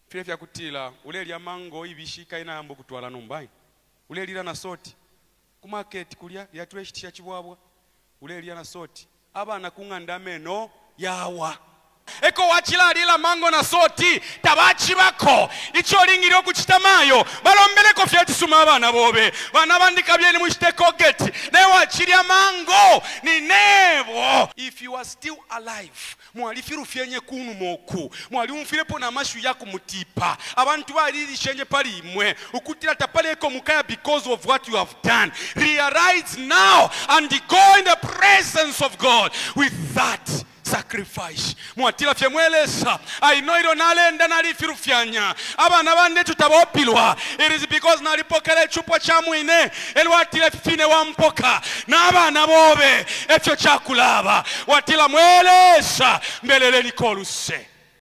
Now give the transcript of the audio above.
File vya kutila ulelia mango ibishika ina ambo kutwala numbai ulelira na soti ku market kulya yatweshitisha chibwabwa ulelia na soti abana kunganda meno yawa eko wachila alila mango na soti tabachi bako icho lingiro kuchitamayo balombeleko fyati suma abana bobe bana bandika byeni mushiteko geti ne wachilia mango ni nebo. If you are still alive mwali firu fyenye kunu moku mwali umfilepo na mashu yako mutipa abantu balili shenye pali imwe ukutila tapaleko mukaya because of what you have done. Realize now and go in the presence of God with that sacrifice. Mwatila fye mwelesa ainoiro nalenda nalifirufyanya abana bande tutabopilwa. It is because nalipokele chupo cha mwine elwatile fine wampoka na abana bobe efyo chakulaba watila mwelesa mbelele nikoluse.